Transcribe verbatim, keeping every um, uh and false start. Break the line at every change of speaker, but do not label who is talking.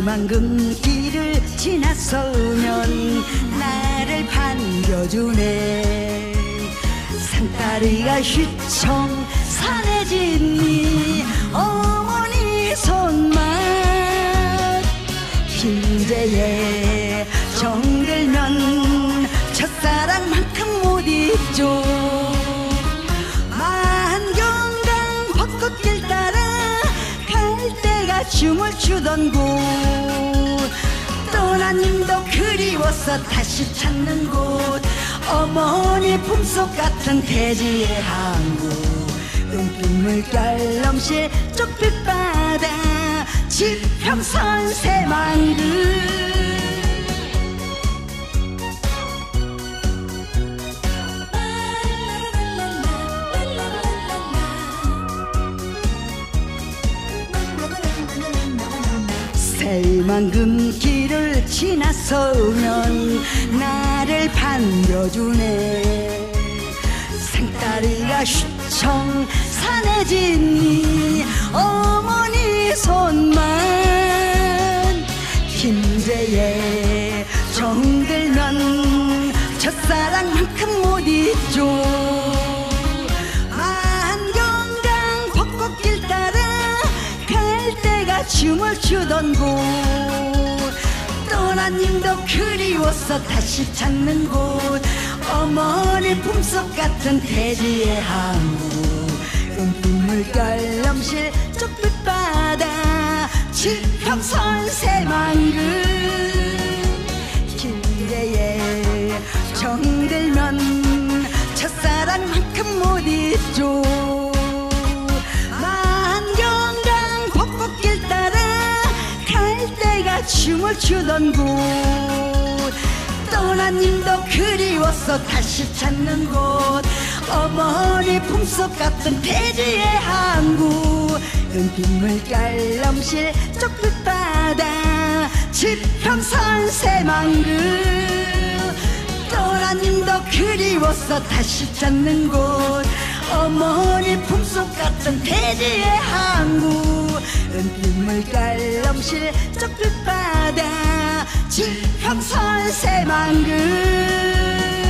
새만금 길을 지나서면 나를 반겨주네. 산다리가 휘청 산에 짓니 어머니 손만. 힘제에 정들면 첫사랑만큼 못 잊죠. 만경강 벚꽃길 따라 갈대가 춤을 추던 곳. 떠나님도 그리워서 다시 찾는 곳. 어머니 품속 같은 대지의 항구. 은빛물 깔럼실 쪽빛바다 지평선 새만금. 새만금 길을 지나서면 나를 반겨주네. 생다리가 휘청 산에 짓니 어머니 손만. 힘제에 정들면 첫사랑만큼 못 잊죠. 만경강 벚꽃길 따라 갈대가 춤을 추던 곳. 떠나님도 그리워서 다시 찾는 곳. 어머니 품속 같은 대지의 항구. 은빛물 깔럼실 쪽빛바다 지평선 새만금. 길대에 정들면 첫사랑만큼 못 잊죠. 만경강 벚꽃길 따라 갈대가 춤을 추던 곳. 떠나님도 그리워서 다시 찾는 곳. 어머니 품속 같은 대지의 항구. 은빛물 깔럼실 쪽빛바다 지평선 새만금. 떠나님도 그리워서 다시 찾는 곳. 어머니 품속 같은 대지의 항구. 은빛물 깔럼실 쪽빛바다 지평선 새만금.